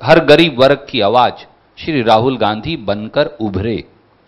हर गरीब वर्ग की आवाज श्री राहुल गांधी बनकर उभरे।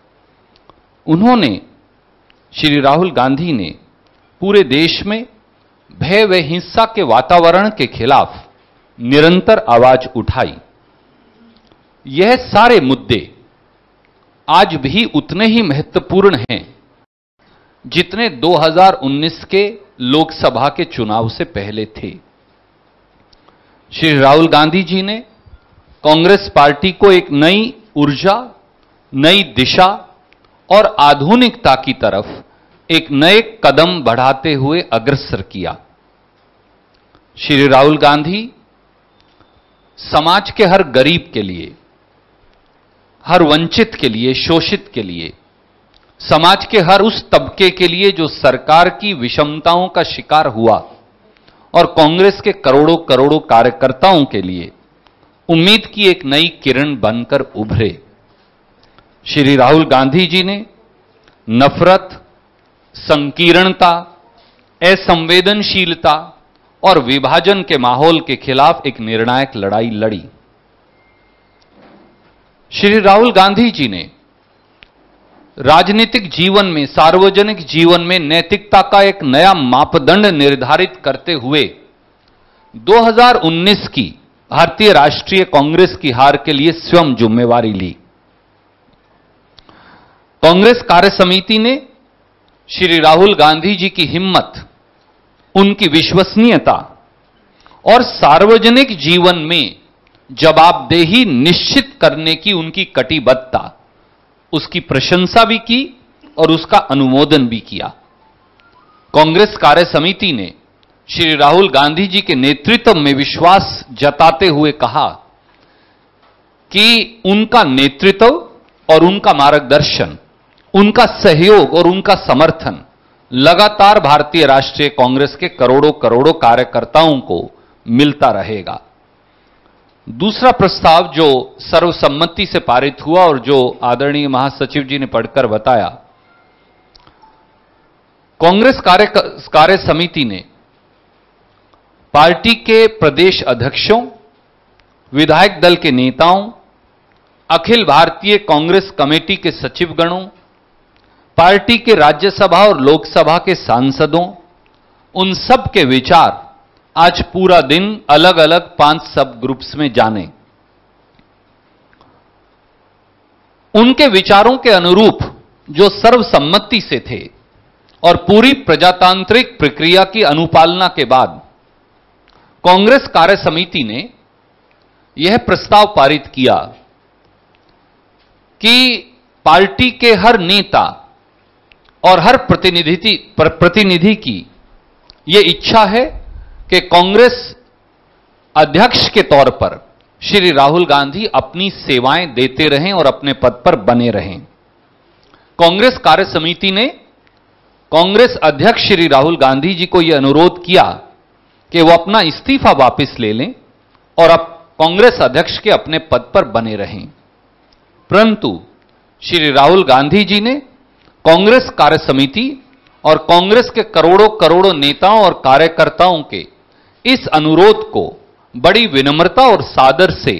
श्री राहुल गांधी ने पूरे देश में भय व हिंसा के वातावरण के खिलाफ निरंतर आवाज उठाई। यह सारे मुद्दे आज भी उतने ही महत्वपूर्ण हैं जितने 2019 के लोकसभा के चुनाव से पहले थे। श्री राहुल गांधी जी ने कांग्रेस पार्टी को एक नई ऊर्जा, नई दिशा और आधुनिकता की तरफ एक नए कदम बढ़ाते हुए अग्रसर किया। श्री राहुल गांधी समाज के हर गरीब के लिए, हर वंचित के लिए, शोषित के लिए, समाज के हर उस तबके के लिए जो सरकार की विषमताओं का शिकार हुआ और कांग्रेस के करोड़ों करोड़ों कार्यकर्ताओं के लिए उम्मीद की एक नई किरण बनकर उभरे। श्री राहुल गांधी जी ने नफरत, संकीर्णता, असंवेदनशीलता और विभाजन के माहौल के खिलाफ एक निर्णायक लड़ाई लड़ी। श्री राहुल गांधी जी ने राजनीतिक जीवन में, सार्वजनिक जीवन में नैतिकता का एक नया मापदंड निर्धारित करते हुए 2019 की भारतीय राष्ट्रीय कांग्रेस की हार के लिए स्वयं जिम्मेवारी ली। कांग्रेस कार्य समिति ने श्री राहुल गांधी जी की हिम्मत, उनकी विश्वसनीयता और सार्वजनिक जीवन में जवाबदेही निश्चित करने की उनकी कटिबद्धता, उसकी प्रशंसा भी की और उसका अनुमोदन भी किया। कांग्रेस कार्य समिति ने श्री राहुल गांधी जी के नेतृत्व में विश्वास जताते हुए कहा कि उनका नेतृत्व और उनका मार्गदर्शन, उनका सहयोग और उनका समर्थन लगातार भारतीय राष्ट्रीय कांग्रेस के करोड़ों करोड़ों कार्यकर्ताओं को मिलता रहेगा। दूसरा प्रस्ताव जो सर्वसम्मति से पारित हुआ और जो आदरणीय महासचिव जी ने पढ़कर बताया, कांग्रेस कार्य समिति ने पार्टी के प्रदेश अध्यक्षों, विधायक दल के नेताओं, अखिल भारतीय कांग्रेस कमेटी के सचिवगणों, पार्टी के राज्यसभा और लोकसभा के सांसदों, उन सब के विचार आज पूरा दिन अलग अलग 5 सब ग्रुप्स में जाने। उनके विचारों के अनुरूप जो सर्वसम्मति से थे और पूरी प्रजातांत्रिक प्रक्रिया की अनुपालना के बाद कांग्रेस कार्य समिति ने यह प्रस्ताव पारित किया कि पार्टी के हर नेता और हर प्रतिनिधि की यह इच्छा है कि कांग्रेस अध्यक्ष के तौर पर श्री राहुल गांधी अपनी सेवाएं देते रहें और अपने पद पर बने रहें। कांग्रेस कार्य समिति ने कांग्रेस अध्यक्ष श्री राहुल गांधी जी को यह अनुरोध किया कि वो अपना इस्तीफा वापस ले लें और अब कांग्रेस अध्यक्ष के अपने पद पर बने रहें। परंतु श्री राहुल गांधी जी ने कांग्रेस कार्य समिति और कांग्रेस के करोड़ों करोड़ों नेताओं और कार्यकर्ताओं के इस अनुरोध को बड़ी विनम्रता और सादर से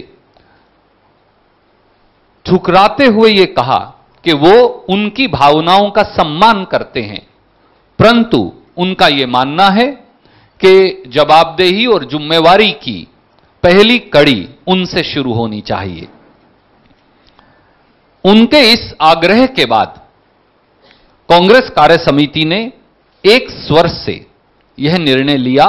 ठुकराते हुए यह कहा कि वो उनकी भावनाओं का सम्मान करते हैं, परंतु उनका यह मानना है कि जवाबदेही और जिम्मेवारी की पहली कड़ी उनसे शुरू होनी चाहिए। उनके इस आग्रह के बाद कांग्रेस कार्य समिति ने एक स्वर से यह निर्णय लिया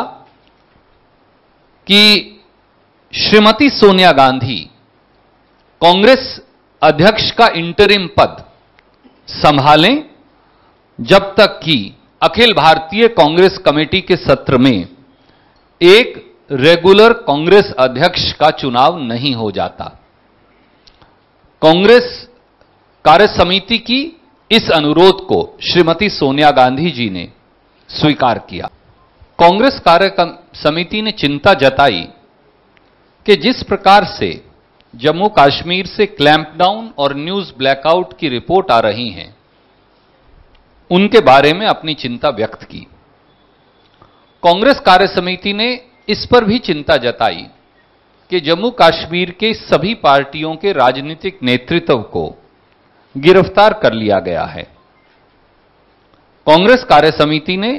कि श्रीमती सोनिया गांधी कांग्रेस अध्यक्ष का इंटरिम पद संभालें जब तक कि अखिल भारतीय कांग्रेस कमेटी के सत्र में एक रेगुलर कांग्रेस अध्यक्ष का चुनाव नहीं हो जाता। कांग्रेस कार्य समिति की इस अनुरोध को श्रीमती सोनिया गांधी जी ने स्वीकार किया। कांग्रेस कार्य समिति ने चिंता जताई कि जिस प्रकार से जम्मू कश्मीर से क्लैंपडाउन और न्यूज ब्लैकआउट की रिपोर्ट आ रही हैं, उनके बारे में अपनी चिंता व्यक्त की। कांग्रेस कार्य समिति ने इस पर भी चिंता जताई कि जम्मू कश्मीर के सभी पार्टियों के राजनीतिक नेतृत्व को गिरफ्तार कर लिया गया है। कांग्रेस कार्य समिति ने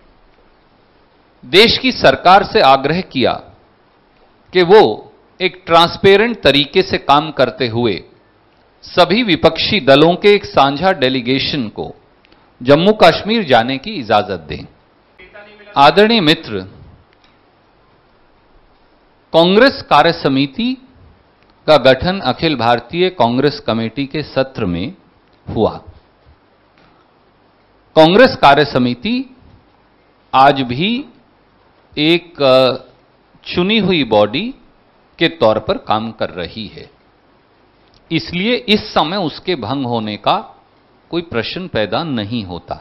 देश की सरकार से आग्रह किया कि वो एक ट्रांसपेरेंट तरीके से काम करते हुए सभी विपक्षी दलों के एक साझा डेलीगेशन को जम्मू कश्मीर जाने की इजाजत दें। आदरणीय मित्र, कांग्रेस कार्य समिति का गठन अखिल भारतीय कांग्रेस कमेटी के सत्र में हुआ। कांग्रेस कार्य समिति आज भी एक चुनी हुई बॉडी के तौर पर काम कर रही है, इसलिए इस समय उसके भंग होने का कोई प्रश्न पैदा नहीं होता।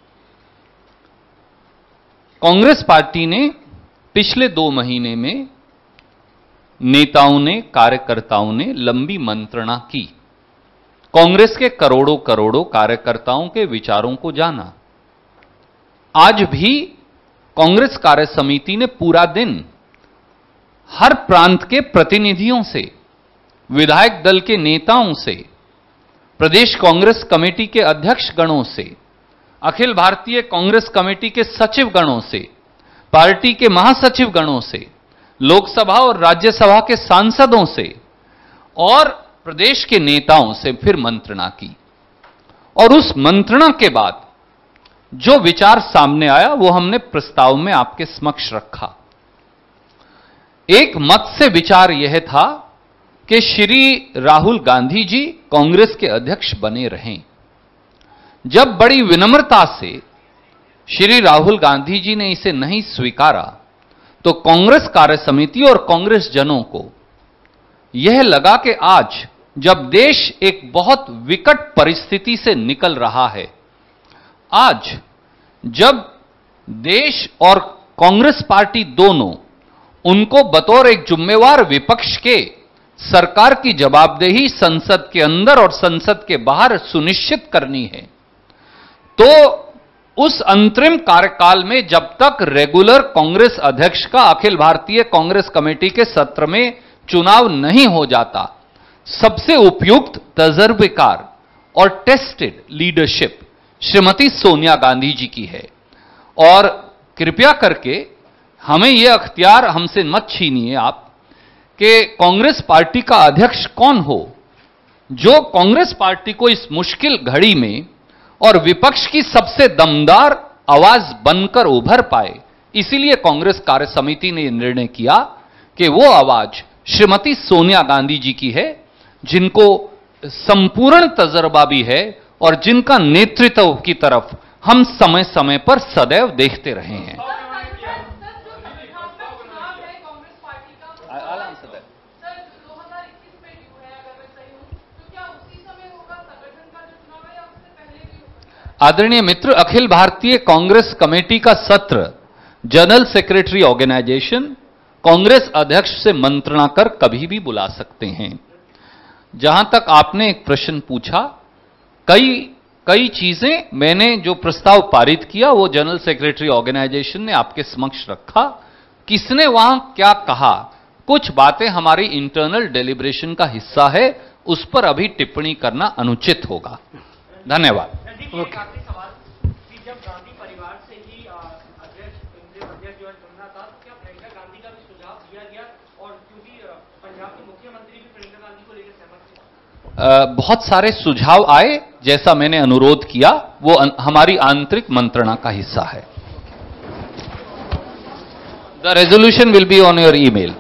कांग्रेस पार्टी ने पिछले 2 महीने में नेताओं ने, कार्यकर्ताओं ने लंबी मंत्रणा की। कांग्रेस के करोड़ों करोड़ों कार्यकर्ताओं के विचारों को जाना। आज भी कांग्रेस कार्य समिति ने पूरा दिन हर प्रांत के प्रतिनिधियों से, विधायक दल के नेताओं से, प्रदेश कांग्रेस कमेटी के अध्यक्ष गणों से, अखिल भारतीय कांग्रेस कमेटी के सचिव गणों से, पार्टी के महासचिव गणों से, लोकसभा और राज्यसभा के सांसदों से और प्रदेश के नेताओं से फिर मंत्रणा की। और उस मंत्रणा के बाद जो विचार सामने आया वो हमने प्रस्ताव में आपके समक्ष रखा। एक मत से विचार यह था कि श्री राहुल गांधी जी कांग्रेस के अध्यक्ष बने रहें। जब बड़ी विनम्रता से श्री राहुल गांधी जी ने इसे नहीं स्वीकारा तो कांग्रेस कार्य समिति और कांग्रेस जनों को यह लगा कि आज जब देश एक बहुत विकट परिस्थिति से निकल रहा है, आज जब देश और कांग्रेस पार्टी दोनों उनको बतौर एक जिम्मेवार विपक्ष के सरकार की जवाबदेही संसद के अंदर और संसद के बाहर सुनिश्चित करनी है, तो उस अंतरिम कार्यकाल में जब तक रेगुलर कांग्रेस अध्यक्ष का अखिल भारतीय कांग्रेस कमेटी के सत्र में चुनाव नहीं हो जाता, सबसे उपयुक्त, तजर्बेकार और टेस्टेड लीडरशिप श्रीमती सोनिया गांधी जी की है। और कृपया करके हमें यह अख्तियार हमसे मत छीनिए आप कि कांग्रेस पार्टी का अध्यक्ष कौन हो जो कांग्रेस पार्टी को इस मुश्किल घड़ी में और विपक्ष की सबसे दमदार आवाज बनकर उभर पाए। इसीलिए कांग्रेस कार्य समिति ने निर्णय किया कि वो आवाज श्रीमती सोनिया गांधी जी की है, जिनको संपूर्ण तजर्बा भी है और जिनका नेतृत्व की तरफ हम समय समय पर सदैव देखते रहे हैं। आदरणीय मित्र, अखिल भारतीय कांग्रेस कमेटी का सत्र जनरल सेक्रेटरी ऑर्गेनाइजेशन कांग्रेस अध्यक्ष से मंत्रणा कर कभी भी बुला सकते हैं। जहां तक आपने एक प्रश्न पूछा, कई चीजें मैंने जो प्रस्ताव पारित किया वो जनरल सेक्रेटरी ऑर्गेनाइजेशन ने आपके समक्ष रखा। किसने वहां क्या कहा, कुछ बातें हमारी इंटरनल डेलिब्रेशन का हिस्सा है, उस पर अभी टिप्पणी करना अनुचित होगा। धन्यवाद। आखिरी सवाल कि जब गांधी परिवार से ही अध्यक्ष जो है चुनना था, तो क्या प्रियंका गांधी का भी सुझाव दिया गया? और क्योंकि पंजाब के मुख्यमंत्री भी प्रियंका गांधी को लेकर सहमत थे। बहुत सारे सुझाव आए, जैसा मैंने अनुरोध किया वो हमारी आंतरिक मंत्रणा का हिस्सा है। The resolution will be on your email.